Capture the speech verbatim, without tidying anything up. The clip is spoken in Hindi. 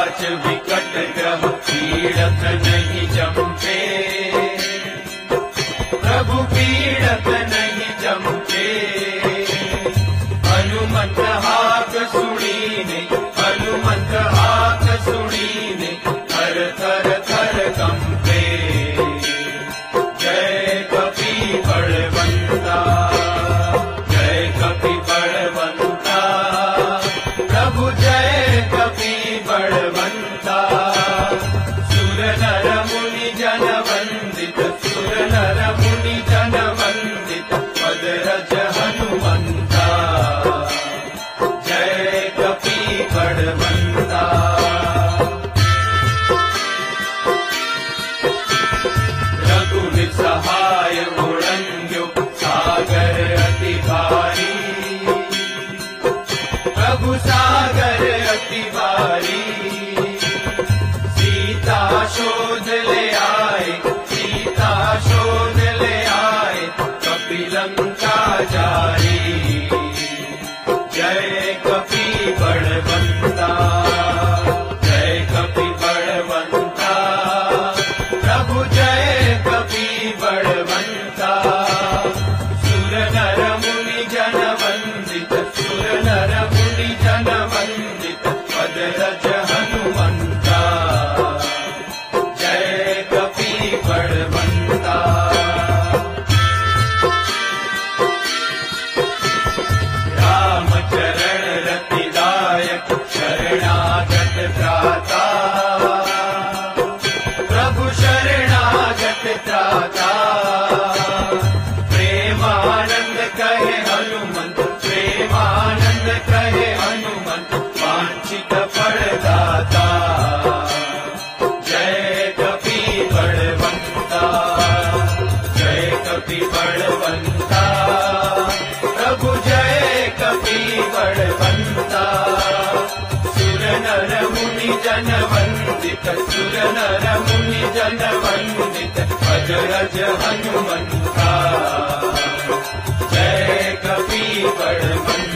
पिशाच विकट ग्रह पीड़त नहीं जमते, प्रभु पीड़त नहीं जमते। हनुमंत हाक सुनीने, हनुमंत हाक सुनीने, थर थर थर कंपे। जय कपि बलवंता, जय कपि बलवंता, प्रभु जय कपि बलवंता। सुर नर मुनि जन वंदित, सुर नर मुनि जन वंदित, पद रज हनुमंता। जय कपि बलवंता। रघुवीर सहाय उड़ंग्यो सागर अति भारी, प्रभु सागर अति भारी। सीता शोध ले आए, सीता शोध ले आए, कपि लंका जारी। जय कपि बलवंता, जय कपि बलवंता, प्रभु जय कपि बलवंता। सुर नर मुनि जन वंदित, सुर नर मुनि जन वंदित, पद रज हनुमंता। जय कपि बलवंता। राम चरण रतिदायक शरणागत त्राता, प्रभु शरणागत त्राता। प्रेमानंद कहे हनुमंत, प्रेमानंद कहे हनुमंत, वांछित फलदाता। जय कपि बलवंता, जय कपि बलवंता, प्रभु जय कपि बलवंता। सुर नर मुनि जन वंदित, सुर नर मुनि जन वंदित, पद रज हनुमंता। जय कपि बलवंता।